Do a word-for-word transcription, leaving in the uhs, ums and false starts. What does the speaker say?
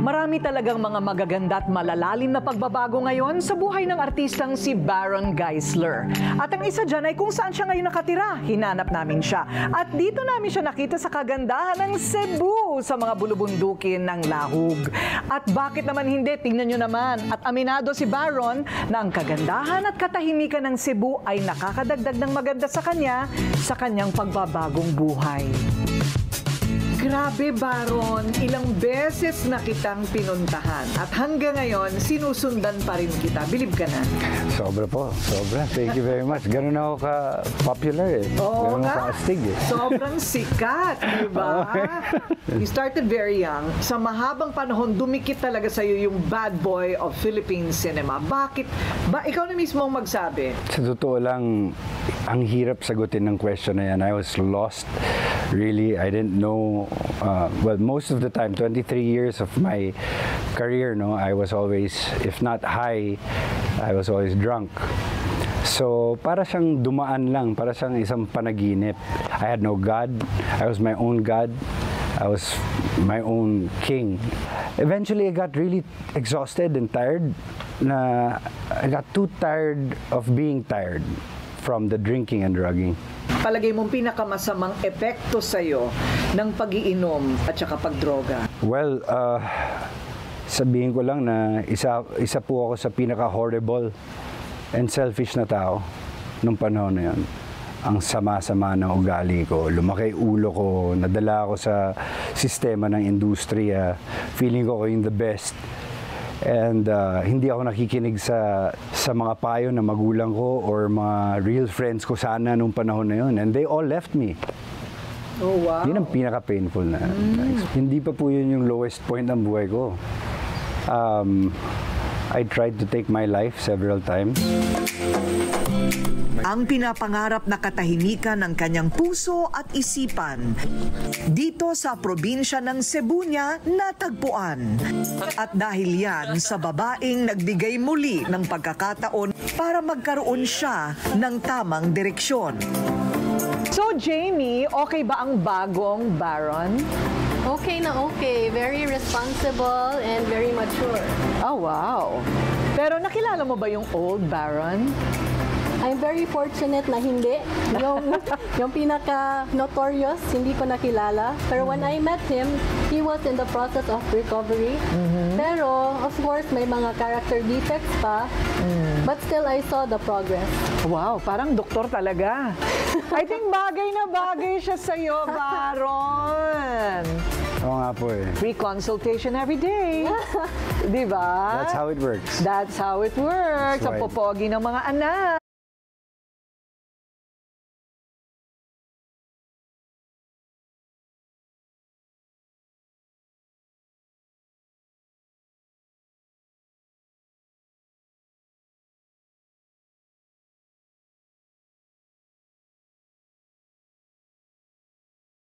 Marami talagang mga magaganda at malalalim na pagbabago ngayon sa buhay ng artistang si Baron Geisler. At ang isa dyan ay kung saan siya ngayon nakatira. Hinanap namin siya. At dito namin siya nakita sa kagandahan ng Cebu sa mga bulubundukin ng Lahug. At bakit naman hindi? Tingnan nyo naman. At aminado si Baron na ang kagandahan at katahimikan ng Cebu ay nakakadagdag ng maganda sa kanya sa kanyang pagbabagong buhay. Grabe, Baron. Ilang beses na kitang pinuntahan. At hanggang ngayon, sinusundan pa rin kita. Believe ka na? Sobra po. Sobra. Thank you very much. Ganun ako ka-popular eh. Oo Ganun nga. ka-astig eh. Sobrang sikat, di ba? You started very young. Sa mahabang panahon, dumikit talaga sa'yo yung bad boy of Philippine cinema. Bakit? Ba, ikaw na mismo ang magsabi. Sa totoo lang, ang hirap sagutin ng question na yan. I was lost. Really, I didn't know. Uh, well, most of the time, twenty-three years of my career, no, I was always, if not high, I was always drunk. So, para siyang dumaan lang, para siyang isang panaginip. I had no God. I was my own God. I was my own king. Eventually, I got really exhausted and tired. Na I got too tired of being tired from the drinking and drugging. Palagay mong pinakamasamang epekto sa'yo ng pag-iinom at saka pagdroga? Well, uh, sabihin ko lang na isa, isa po ako sa pinaka-horrible and selfish na tao nung panahon na yun. Ang sama-sama ng ugali ko, lumaki ulo ko, nadala ako sa sistema ng industriya, feeling ko ko yung the best. And uh, hindi ako nakikinig sa sa mga payo na magulang ko or mga real friends ko sana nung panahon na yun. And they all left me. Oh, wow. Yun ang pinaka-painful na. Mm. Hindi pa po yun yung lowest point ng buhay ko. Um, I tried to take my life several times. Ang pinapangarap na katahimikan ng kanyang puso at isipan. Dito sa probinsya ng Cebu niya natagpuan. At dahil yan sa babaeng nagbigay muli ng pagkakataon para magkaroon siya ng tamang direksyon. So Jamie, okay ba ang bagong Baron? Okay na okay. Very responsible and very mature. Oh, wow. Pero nakilala mo ba yung old Baron? I'm very fortunate na hindi. Yung, yung pinaka-notorious, hindi ko nakilala. Pero when I met him, he was in the process of recovery. Mm-hmm. Pero, of course, may mga character defects pa. Mm. But still, I saw the progress. Wow, parang doktor talaga. I think bagay na bagay siya sa'yo, Baron. Oo nga po eh. Free consultation every day. Di ba? That's how it works. That's how it works. Ang That's right. popogi ng mga anak.